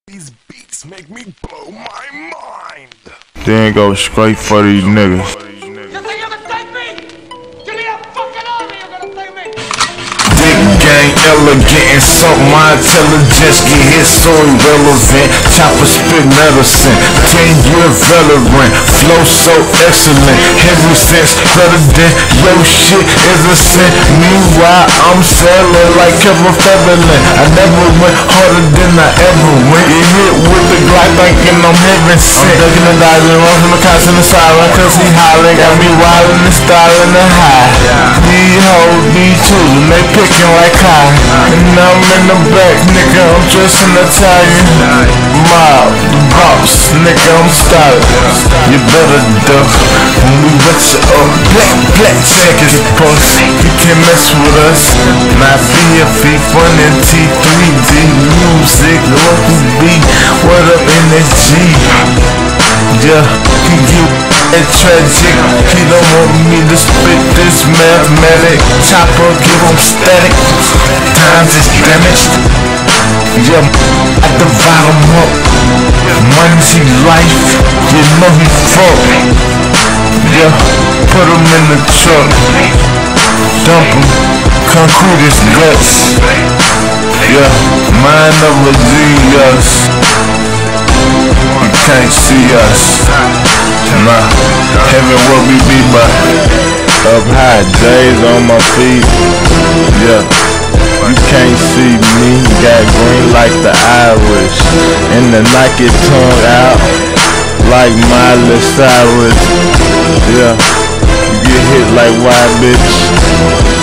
These beats make me blow my mind. Then go straight for these niggas. You think you can take me? Give me a fucking army, you're gonna take me. Big gang, elegant, and so my intelligence get hit so irrelevant. Chopper spit medicine, 10-year veteran, flow so excellent. Heavy sense, better than your shit is a sin. Meanwhile, I'm selling like Kevin Featherland. I never went harder than I ever went. Get hit with the Glock thinking I'm heaven sent. I'm ducking and diving, run from the cops in the siren, cause he hollering, got me wildin' and styling the high. These hoes, these children, they picking like high. And I'm in the back, nigga, I'm dressing Italian. Mob, the boss, nigga, I'm styling. You better duck when we wet you up. Black, black, seconds, boss. You can't mess with us. My BFE, fun and T3D music, what we be, what up in that G? Yeah, he get that tragic. He don't want me to spit this mathematic. Chopper, give him static. Times is damaged. Yeah, I divide him up. Money's he life. You know he fuck. Yeah, put him in the truck. Dump him. Concrete his guts. Yeah, mind of a genius. You can't see us. Nah, heaven will we be but up high, J's on my feet. Yeah, you can't see me. Got green like the Irish, and the Nike tongue out like Miley Cyrus. Yeah, you get hit like white bitch.